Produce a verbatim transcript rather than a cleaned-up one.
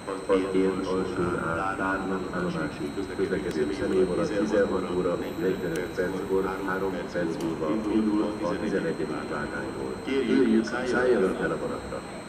Az én alsón át Tárnok állomásig közlekedő személyvonat tizenhat óra negyvenöt perckor három perc múlva indul a tizenegyedik vágányból. Kérjük, szálljanak fel a vonatra!